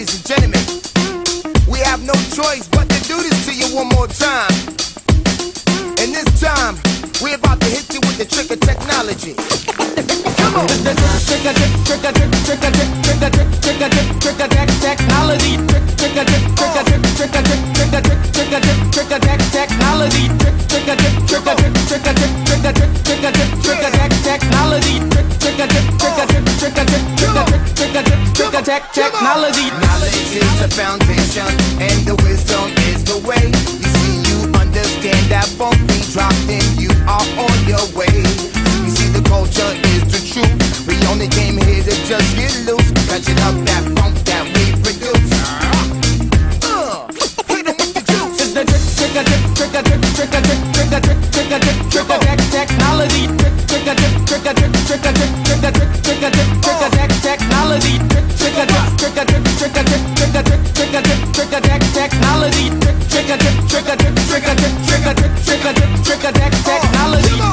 ladies and gentlemen, we have no choice but to do this to you one more time. And this time, we're about to hit you with the trick of technology. Come on. Trick of technology. Trick of technology. Technology. Knowledge is the foundation, and the wisdom is the way. You see, you understand that funk we dropped in, you are on your way. You see, the culture is the truth. We only came here to just get loose, catching up that funk that we produce. Hit 'em with the juice. It's the trick of technology. Technology. Technology. Technology.